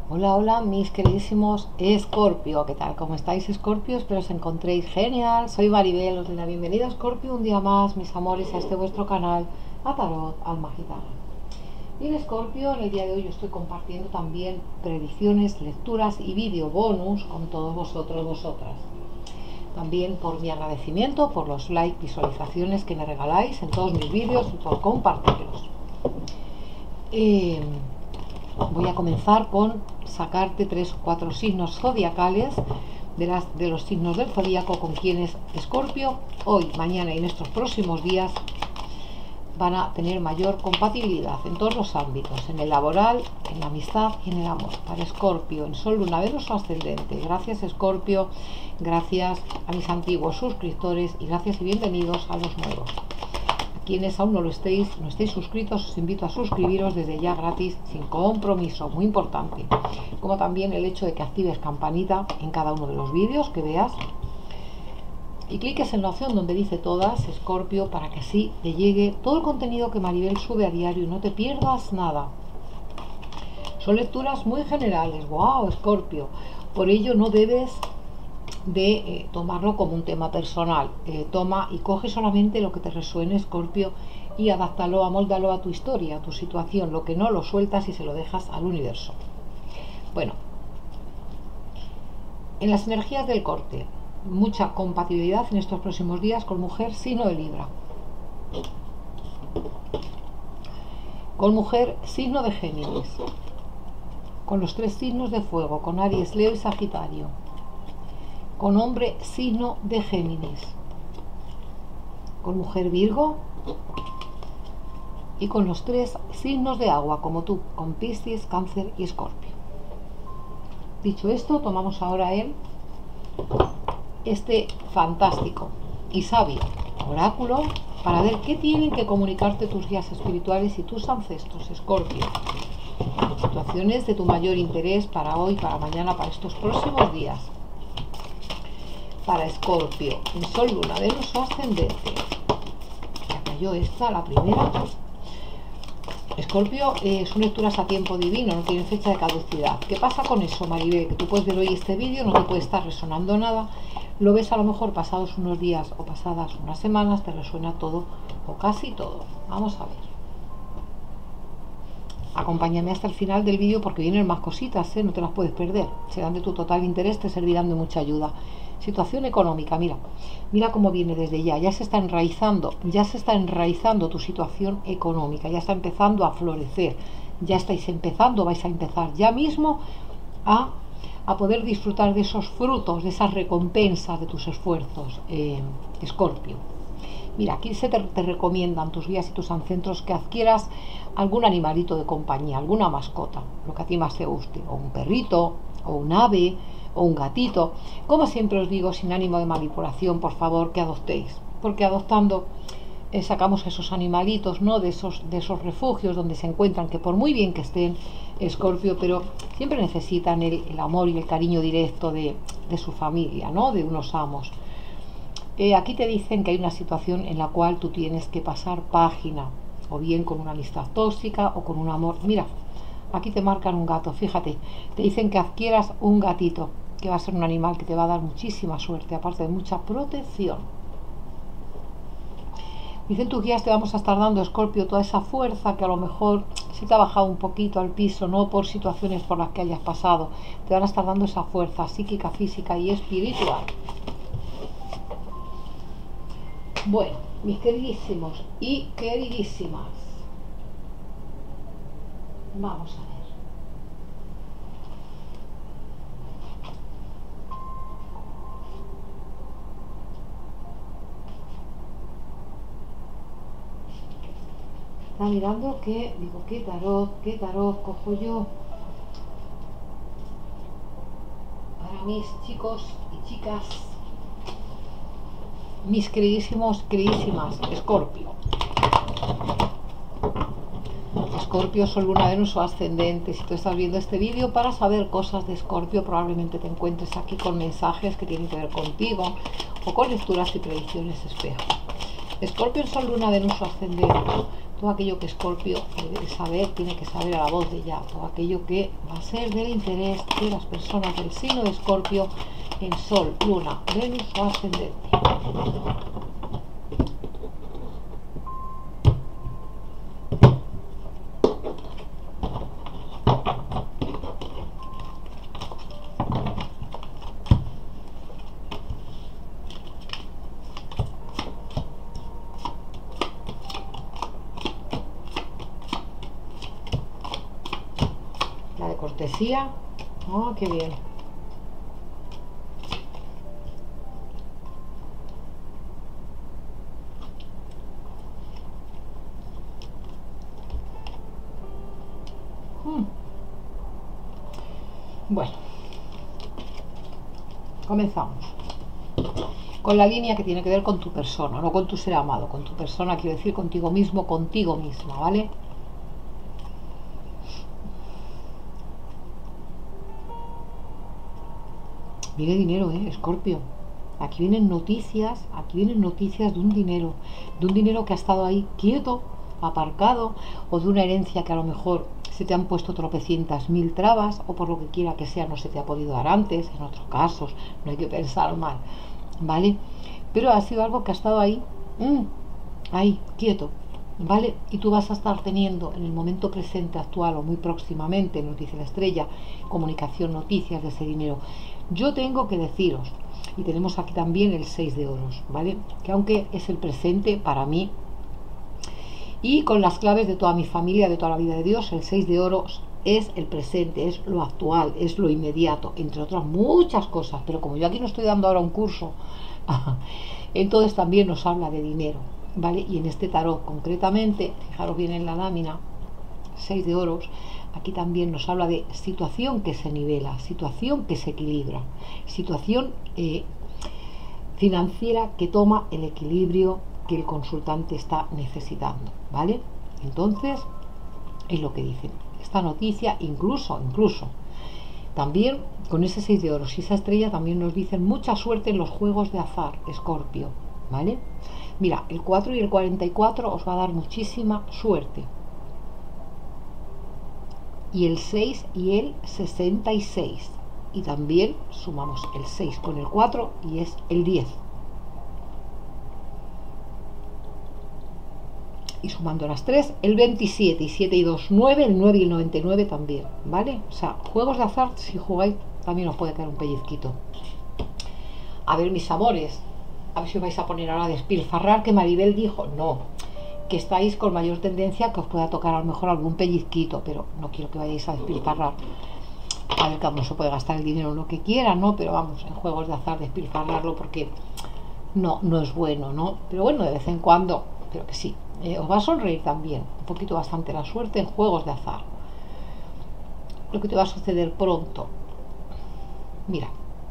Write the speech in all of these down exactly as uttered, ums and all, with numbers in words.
Hola, hola, mis queridísimos Escorpio. ¿Qué tal? ¿Cómo estáis, Escorpio? Espero os encontréis genial. Soy Maribel, os doy la bienvenida, Escorpio, un día más, mis amores, a este vuestro canal, a Tarot Alma Gitana. Y en Escorpio, en el día de hoy, yo estoy compartiendo también predicciones, lecturas y vídeo bonus con todos vosotros, vosotras. También por mi agradecimiento por los likes, visualizaciones que me regaláis en todos mis vídeos y por compartirlos. Eh, Voy a comenzar con sacarte tres o cuatro signos zodiacales de, las, de los signos del zodíaco con quienes Escorpio hoy, mañana y en estos próximos días van a tener mayor compatibilidad en todos los ámbitos, en el laboral, en la amistad y en el amor. Para Escorpio, en Sol, Luna, Venus o Ascendente. Gracias, Escorpio, gracias a mis antiguos suscriptores y gracias y bienvenidos a los nuevos. Quienes aún no lo estéis, no estéis suscritos, os invito a suscribiros desde ya gratis, sin compromiso, muy importante. Como también el hecho de que actives campanita en cada uno de los vídeos que veas y cliques en la opción donde dice todas, Escorpio, para que así te llegue todo el contenido que Maribel sube a diario y no te pierdas nada. Son lecturas muy generales, wow, Escorpio. Por ello no debes de eh, tomarlo como un tema personal. Eh, toma y coge solamente lo que te resuene, Escorpio, y adáptalo, amóldalo a tu historia, a tu situación. Lo que no lo sueltas y se lo dejas al universo. Bueno, en las energías del corte, mucha compatibilidad en estos próximos días con mujer signo de Libra, con mujer signo de Géminis, con los tres signos de fuego, con Aries, Leo y Sagitario, con hombre signo de Géminis, con mujer Virgo y con los tres signos de agua como tú, con Piscis, Cáncer y Escorpio. Dicho esto, tomamos ahora el este fantástico y sabio oráculo para ver qué tienen que comunicarte tus guías espirituales y tus ancestros, Escorpio. Situaciones de tu mayor interés para hoy, para mañana, para estos próximos días. Para Escorpio, en Sol, Luna, Venus o Ascendente. Ya cayó esta, la primera. Escorpio, eh, son lecturas a tiempo divino, no tienen fecha de caducidad. ¿Qué pasa con eso, Maribel? Que tú puedes ver hoy este vídeo, no te puede estar resonando nada. Lo ves a lo mejor pasados unos días o pasadas unas semanas, te resuena todo o casi todo. Vamos a ver. Acompáñame hasta el final del vídeo porque vienen más cositas, ¿eh? No te las puedes perder. Serán de tu total interés, te servirán de mucha ayuda. Situación económica, mira, mira cómo viene desde ya, ya se está enraizando, ya se está enraizando tu situación económica, ya está empezando a florecer, ya estáis empezando, vais a empezar ya mismo a, a poder disfrutar de esos frutos, de esas recompensas de tus esfuerzos, eh, Escorpio. Mira, aquí se te, te recomiendan tus guías y tus ancestros que adquieras algún animalito de compañía, alguna mascota, lo que a ti más te guste, o un perrito, o un ave, o un gatito. Como siempre os digo, sin ánimo de manipulación, por favor, que adoptéis, porque adoptando eh, sacamos esos animalitos, ¿no? De esos, de esos refugios donde se encuentran, que por muy bien que estén, Escorpio, pero siempre necesitan el, el amor y el cariño directo de, de su familia, ¿no? De unos amos. Eh, aquí te dicen que hay una situación en la cual tú tienes que pasar página, o bien con una amistad tóxica o con un amor. Mira, aquí te marcan un gato, fíjate, te dicen que adquieras un gatito, que va a ser un animal que te va a dar muchísima suerte, aparte de mucha protección. Dicen tus guías, te vamos a estar dando, Escorpio, toda esa fuerza que a lo mejor si te ha bajado un poquito al piso, no por situaciones por las que hayas pasado, te van a estar dando esa fuerza psíquica, física y espiritual. Bueno, mis queridísimos y queridísimas, vamos a ver. Está mirando que, digo, ¿qué tarot, qué tarot cojo yo para mis chicos y chicas, mis queridísimos, queridísimas, Escorpio? Escorpio, Sol, Luna, Venus o Ascendente. Si tú estás viendo este vídeo para saber cosas de Escorpio, probablemente te encuentres aquí con mensajes que tienen que ver contigo o con lecturas y predicciones espejo. Escorpio, Sol, Luna, Venus o Ascendente. todo aquello que Escorpio debe saber, tiene que saber a la voz de ya, todo aquello que va a ser del interés de las personas del signo de Escorpio en Sol, Luna, Venus o ascendente. La de cortesía. Oh, qué bien. Hmm. Bueno, comenzamos con la línea que tiene que ver con tu persona, no con tu ser amado, con tu persona, quiero decir contigo mismo, contigo misma, ¿vale? Viene dinero, ¿eh, Escorpio? Aquí vienen noticias, aquí vienen noticias de un dinero, de un dinero que ha estado ahí quieto, aparcado, o de una herencia que a lo mejor se te han puesto tropecientas mil trabas, o por lo que quiera que sea no se te ha podido dar antes, en otros casos, no hay que pensar mal, ¿vale? Pero ha sido algo que ha estado ahí, mmm, ahí, quieto, ¿vale? Y tú vas a estar teniendo en el momento presente, actual o muy próximamente, nos dice la estrella, comunicación, noticias de ese dinero. Yo tengo que deciros, y tenemos aquí también el seis de oros, ¿vale? Que aunque es el presente para mí, y con las claves de toda mi familia, de toda la vida de Dios, el seis de oros es el presente, es lo actual, es lo inmediato, entre otras muchas cosas. Pero como yo aquí no estoy dando ahora un curso, entonces también nos habla de dinero, ¿vale? Y en este tarot concretamente, fijaros bien en la lámina, seis de oros, aquí también nos habla de situación que se nivela, situación que se equilibra, situación eh, financiera que toma el equilibrio que el consultante está necesitando, ¿vale? Entonces, es lo que dicen. Esta noticia, incluso, incluso, también con ese seis de oros y esa estrella también nos dicen mucha suerte en los juegos de azar, Escorpio, ¿vale? Mira, el cuatro y el cuarenta y cuatro os va a dar muchísima suerte. Y el seis y el sesenta y seis. Y también sumamos el seis con el cuatro y es el diez. Y sumando las tres, el veintisiete y siete y dos, nueve, el nueve y el noventa y nueve también, ¿vale? O sea, juegos de azar, si jugáis, también os puede caer un pellizquito. A ver, mis amores, a ver si os vais a poner ahora a despilfarrar, que Maribel dijo, no, que estáis con mayor tendencia que os pueda tocar a lo mejor algún pellizquito, pero no quiero que vayáis a despilfarrar. A ver, cada uno se puede gastar el dinero lo que quiera, ¿no? Pero vamos, en juegos de azar despilfarrarlo porque no, no es bueno, ¿no? Pero bueno, de vez en cuando, pero que sí. Eh, os va a sonreír también, un poquito bastante la suerte en juegos de azar. Lo que te va a suceder pronto. Mira,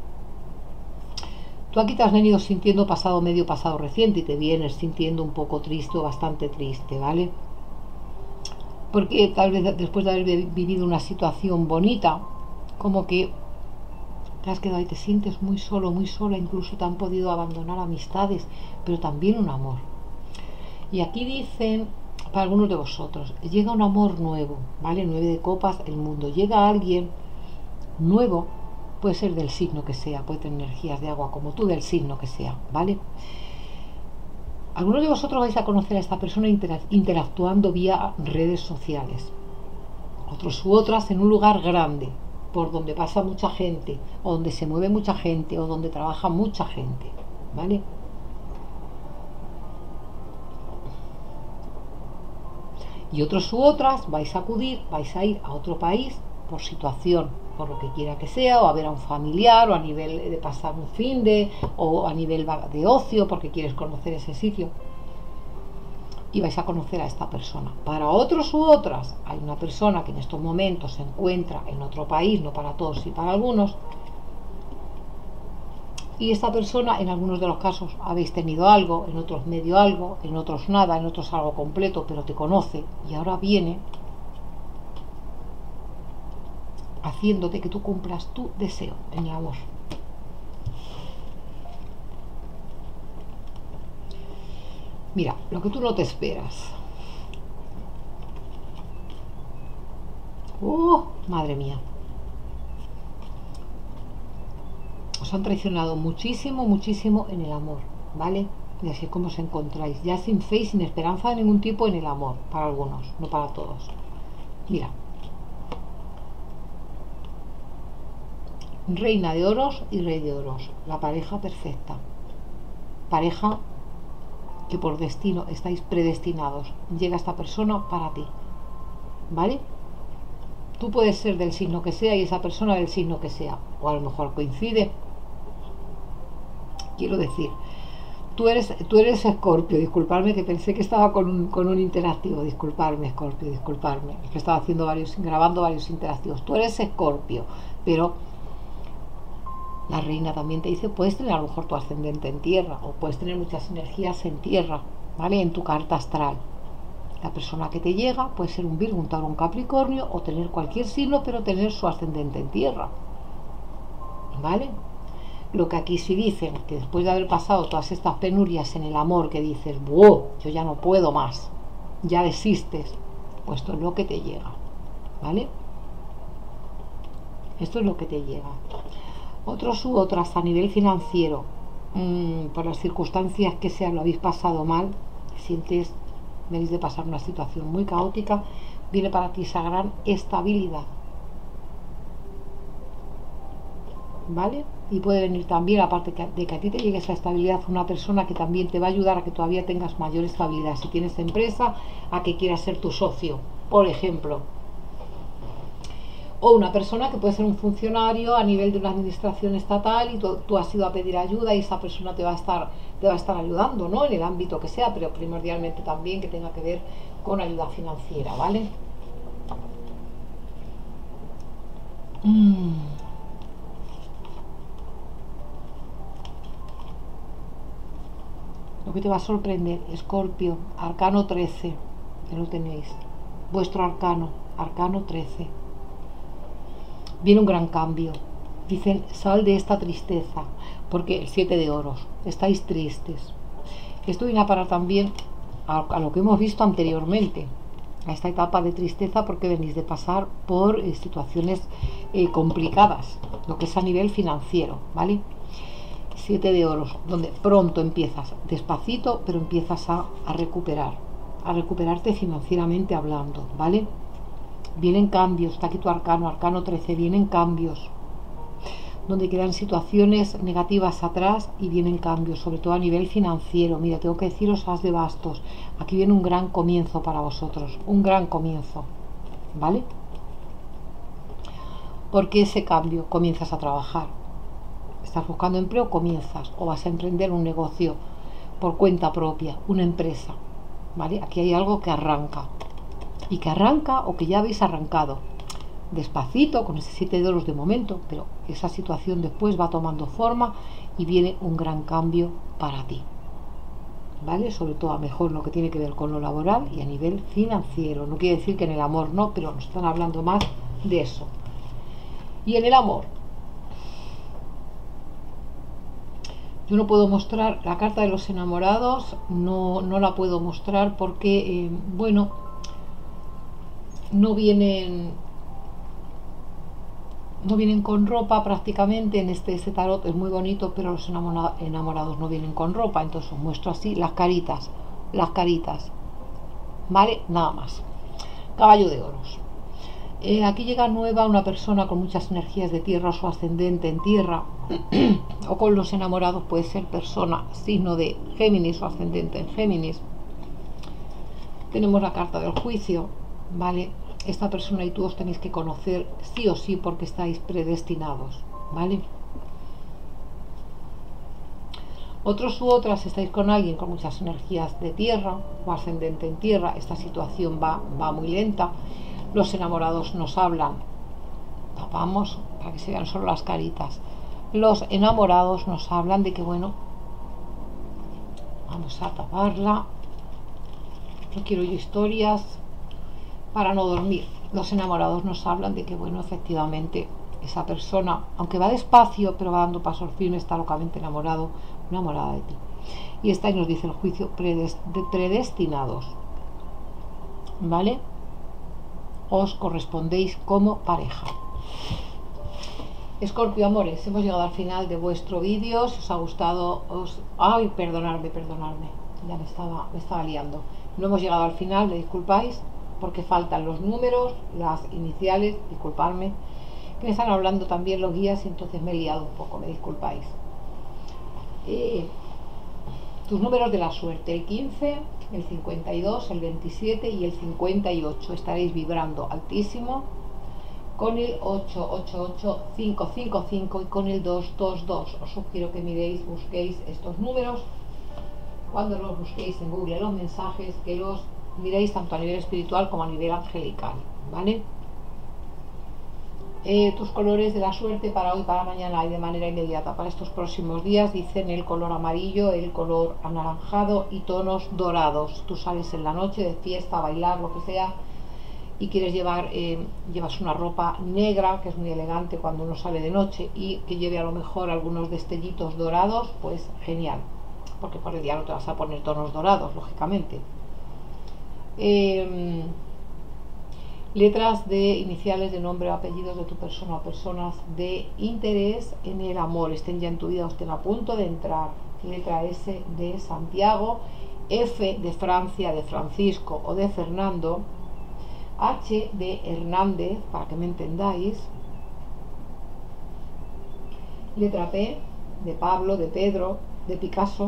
tú aquí te has venido sintiendo pasado medio, pasado reciente y te vienes sintiendo un poco triste o bastante triste, ¿vale? Porque tal vez después de haber vivido una situación bonita, como que te has quedado y te sientes muy solo, muy sola, incluso te han podido abandonar amistades, pero también un amor. Y aquí dicen, para algunos de vosotros, llega un amor nuevo, ¿vale? Nueve de copas, el mundo. Llega alguien nuevo, puede ser del signo que sea, puede tener energías de agua como tú, del signo que sea, ¿vale? Algunos de vosotros vais a conocer a esta persona interactuando vía redes sociales. Otros u otras en un lugar grande, por donde pasa mucha gente, o donde se mueve mucha gente, o donde trabaja mucha gente, ¿vale? Y otros u otras vais a acudir, vais a ir a otro país por situación, por lo que quiera que sea, o a ver a un familiar, o a nivel de pasar un fin de, o a nivel de ocio, porque quieres conocer ese sitio. Y vais a conocer a esta persona. Para otros u otras, hay una persona que en estos momentos se encuentra en otro país, no para todos y para algunos, y esta persona, en algunos de los casos habéis tenido algo, en otros medio algo, en otros nada, en otros algo completo, pero te conoce y ahora viene haciéndote que tú cumplas tu deseo en el amor. Mira, lo que tú no te esperas. ¡Uh! Madre mía. Os han traicionado muchísimo, muchísimo en el amor, ¿vale? Y así es como os encontráis, ya sin fe y sin esperanza de ningún tipo en el amor, para algunos, no para todos. Mira, reina de oros y rey de oros, la pareja perfecta, pareja que por destino estáis predestinados, llega esta persona para ti, ¿vale? Tú puedes ser del signo que sea y esa persona del signo que sea, o a lo mejor coincide. Quiero decir, tú eres tú eres Escorpio, disculparme que pensé que estaba con un, con un interactivo, disculparme Escorpio, disculparme, es que estaba haciendo varios, grabando varios interactivos. Tú eres Escorpio, pero la reina también te dice, puedes tener a lo mejor tu ascendente en tierra, o puedes tener muchas energías en tierra, ¿vale? En tu carta astral. La persona que te llega puede ser un Virgo, un Tauro, un Capricornio, o tener cualquier signo, pero tener su ascendente en tierra, ¿vale? Lo que aquí sí dicen, que después de haber pasado todas estas penurias en el amor, que dices, ¡wow! Yo ya no puedo más, ya desistes, pues esto es lo que te llega, ¿vale? Esto es lo que te llega. Otros u otras a nivel financiero, mmm, por las circunstancias que sean, lo habéis pasado mal, sientes, venís de pasar una situación muy caótica, viene para ti esa gran estabilidad, ¿vale? Y puede venir también, aparte de que a ti te llegue esa estabilidad, una persona que también te va a ayudar a que todavía tengas mayor estabilidad. Si tienes empresa, a que quieras ser tu socio, por ejemplo. O una persona que puede ser un funcionario a nivel de una administración estatal y tú, tú has ido a pedir ayuda y esa persona te va a estar te va a estar ayudando, ¿no? En el ámbito que sea, pero primordialmente también que tenga que ver con ayuda financiera, ¿vale? Mm. Lo que te va a sorprender, Escorpio, arcano trece, que lo tenéis, vuestro arcano, arcano trece. Viene un gran cambio. Dicen, sal de esta tristeza, porque el siete de oros, estáis tristes. Esto viene a parar también a, a lo que hemos visto anteriormente, a esta etapa de tristeza, porque venís de pasar por eh, situaciones eh, complicadas, lo que es a nivel financiero, ¿vale? Siete de oros, donde pronto empiezas, despacito, pero empiezas a, a recuperar, a recuperarte financieramente hablando, ¿vale? Vienen cambios, está aquí tu arcano, arcano trece, vienen cambios, donde quedan situaciones negativas atrás y vienen cambios, sobre todo a nivel financiero. Mira, tengo que deciros as de bastos, aquí viene un gran comienzo para vosotros, un gran comienzo, ¿vale? Porque ese cambio, comienzas a trabajar, estás buscando empleo, comienzas, o vas a emprender un negocio por cuenta propia, una empresa, ¿vale? Aquí hay algo que arranca, y que arranca o que ya habéis arrancado, despacito, con ese siete de oros de momento, pero esa situación después va tomando forma y viene un gran cambio para ti, ¿vale? Sobre todo a mejor lo que tiene que ver con lo laboral y a nivel financiero. No quiere decir que en el amor no, pero nos están hablando más de eso. Y en el amor, yo no puedo mostrar la carta de los enamorados, no, no la puedo mostrar porque, eh, bueno, no vienen no vienen con ropa prácticamente. En este, este tarot es muy bonito, pero los enamorados no vienen con ropa, entonces os muestro así las caritas, las caritas, ¿vale? Nada más. Caballo de oros. Eh, aquí llega nueva una persona con muchas energías de tierra, su ascendente en tierra, o con los enamorados puede ser persona, signo de Géminis o ascendente en Géminis. Tenemos la carta del juicio, ¿vale? Esta persona y tú os tenéis que conocer sí o sí porque estáis predestinados, ¿vale? Otros u otras estáis con alguien con muchas energías de tierra o ascendente en tierra. Esta situación va, va muy lenta. Los enamorados nos hablan, tapamos para que se vean solo las caritas. Los enamorados nos hablan de que, bueno, vamos a taparla, no quiero yo historias para no dormir. Los enamorados nos hablan de que, bueno, efectivamente esa persona, aunque va despacio pero va dando pasos firmes, está locamente enamorado, enamorada de ti. Y esta nos dice el juicio, predestinados, ¿vale? os correspondéis como pareja. Escorpio, amores, hemos llegado al final de vuestro vídeo. Si os ha gustado, os... Ay, perdonadme, perdonadme, ya me estaba, me estaba liando. No hemos llegado al final, me disculpáis, porque faltan los números, las iniciales, disculpadme, que me están hablando también los guías y entonces me he liado un poco, me disculpáis. Eh, tus números de la suerte, el quince, el cincuenta y dos, el veintisiete y el cincuenta y ocho. Estaréis vibrando altísimo con el ocho ocho ocho cinco cinco cinco y con el dos dos dos. Os sugiero que miréis, busquéis estos números. Cuando los busquéis en Google los mensajes, que los miréis tanto a nivel espiritual como a nivel angelical, ¿vale? Eh, tus colores de la suerte para hoy, para mañana y de manera inmediata para estos próximos días dicen el color amarillo, el color anaranjado y tonos dorados. Tú sales en la noche de fiesta, a bailar, lo que sea, y quieres llevar, eh, llevas una ropa negra, que es muy elegante cuando uno sale de noche, y que lleve a lo mejor algunos destellitos dorados, pues genial, porque por el día no te vas a poner tonos dorados, lógicamente. Eh, letras de iniciales de nombre o apellidos de tu persona o personas de interés en el amor, estén ya en tu vida o estén a punto de entrar. Letra S de Santiago, F de Francia, de Francisco o de Fernando, H de Hernández, para que me entendáis, letra P de Pablo, de Pedro, de Picasso,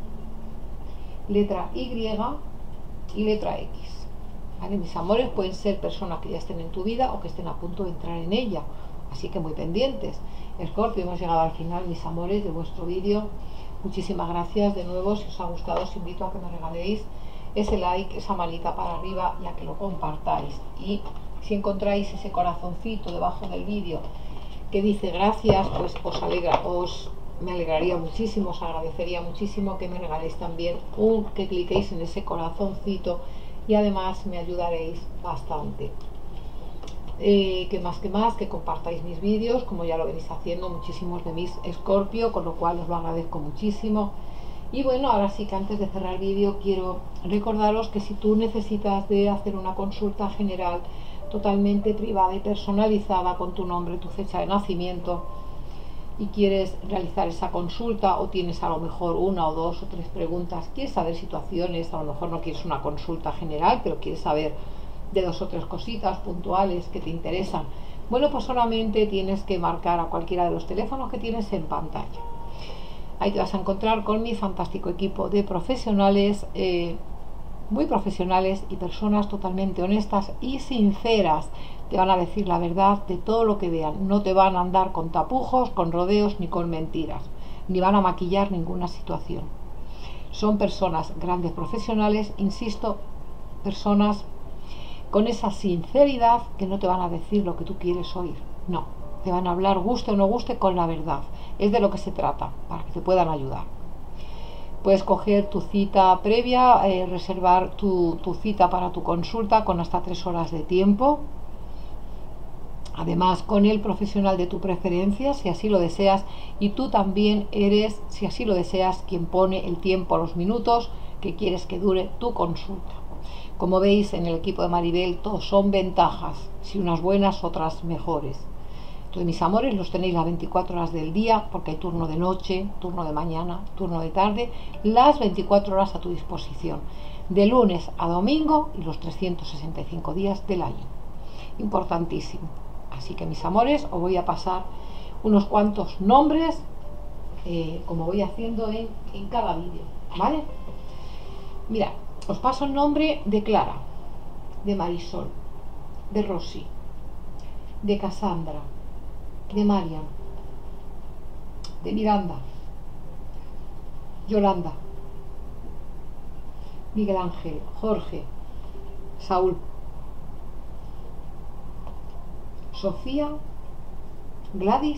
letra Y y letra X. ¿Vale? Mis amores, pueden ser personas que ya estén en tu vida o que estén a punto de entrar en ella, así que muy pendientes. Escorpio, hemos llegado al final, mis amores, de vuestro vídeo. Muchísimas gracias de nuevo. Si os ha gustado, os invito a que me regaléis ese like, esa manita para arriba y a que lo compartáis. Y si encontráis ese corazoncito debajo del vídeo que dice gracias, pues os alegra, os me alegraría muchísimo, os agradecería muchísimo que me regaléis también un, que cliquéis en ese corazoncito, y además me ayudaréis bastante. Eh, que más que más, que compartáis mis vídeos, como ya lo venís haciendo muchísimos de mis Escorpio, con lo cual os lo agradezco muchísimo. Y bueno, ahora sí que antes de cerrar el vídeo quiero recordaros que si tú necesitas de hacer una consulta general totalmente privada y personalizada con tu nombre, tu fecha de nacimiento, y quieres realizar esa consulta, o tienes a lo mejor una o dos o tres preguntas, quieres saber situaciones, a lo mejor no quieres una consulta general, pero quieres saber de dos o tres cositas puntuales que te interesan, bueno, pues solamente tienes que marcar a cualquiera de los teléfonos que tienes en pantalla. Ahí te vas a encontrar con mi fantástico equipo de profesionales, eh, muy profesionales y personas totalmente honestas y sinceras. Te van a decir la verdad de todo lo que vean, no te van a andar con tapujos, con rodeos ni con mentiras, ni van a maquillar ninguna situación. Son personas grandes profesionales, insisto, personas con esa sinceridad que no te van a decir lo que tú quieres oír, no, te van a hablar guste o no guste con la verdad. Es de lo que se trata, para que te puedan ayudar. Puedes coger tu cita previa, eh, reservar tu, tu cita para tu consulta con hasta tres horas de tiempo. Además, con el profesional de tu preferencia, si así lo deseas, y tú también eres, si así lo deseas, quien pone el tiempo, los minutos que quieres que dure tu consulta. Como veis, en el equipo de Maribel todos son ventajas, si unas buenas, otras mejores. Entonces, mis amores, los tenéis las veinticuatro horas del día, porque hay turno de noche, turno de mañana, turno de tarde, las veinticuatro horas a tu disposición, de lunes a domingo y los trescientos sesenta y cinco días del año. Importantísimo. Así que, mis amores, os voy a pasar unos cuantos nombres, eh, como voy haciendo en, en cada vídeo, ¿vale? Mira, os paso el nombre de Clara, de Marisol, de Rosy, de Cassandra, de Marian, de Miranda, Yolanda, Miguel Ángel, Jorge, Saúl, Sofía, Gladys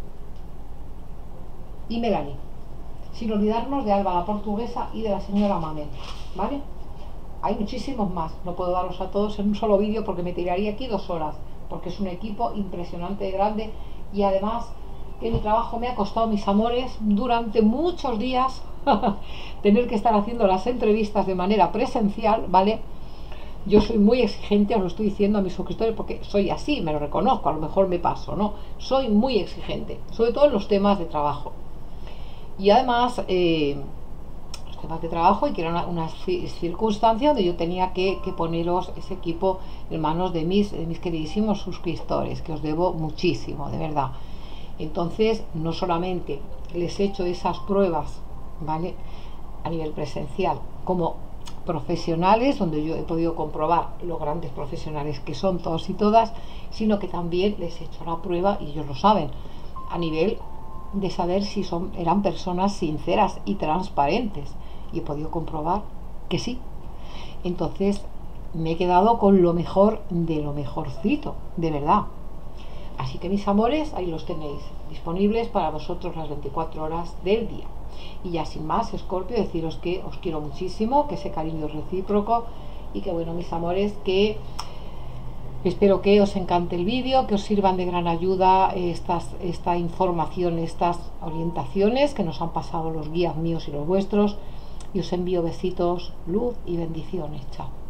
y Melanie, sin olvidarnos de Alba la portuguesa y de la señora Mamel, ¿vale? Hay muchísimos más, no puedo daros a todos en un solo vídeo porque me tiraría aquí dos horas, porque es un equipo impresionante de grande, y además que mi trabajo me ha costado, mis amores, durante muchos días tener que estar haciendo las entrevistas de manera presencial, ¿vale? Yo soy muy exigente, os lo estoy diciendo a mis suscriptores porque soy así, me lo reconozco, a lo mejor me paso, ¿no? Soy muy exigente, sobre todo en los temas de trabajo. Y además, eh, los temas de trabajo, y que era una, una circunstancia donde yo tenía que, que poneros ese equipo en manos de mis, de mis queridísimos suscriptores, que os debo muchísimo, de verdad. Entonces, no solamente les he hecho esas pruebas, ¿vale?, a nivel presencial, como profesionales, donde yo he podido comprobar lo grandes profesionales que son todos y todas, sino que también les he hecho la prueba, y ellos lo saben, a nivel de saber si son, eran personas sinceras y transparentes, y he podido comprobar que sí. Entonces me he quedado con lo mejor de lo mejorcito, de verdad. Así que mis amores, ahí los tenéis, disponibles para vosotros las veinticuatro horas del día. Y ya sin más, Escorpio, deciros que os quiero muchísimo, que ese cariño es recíproco, y que bueno, mis amores, que espero que os encante el vídeo, que os sirvan de gran ayuda estas, esta información, estas orientaciones que nos han pasado los guías míos y los vuestros, y os envío besitos, luz y bendiciones. Chao.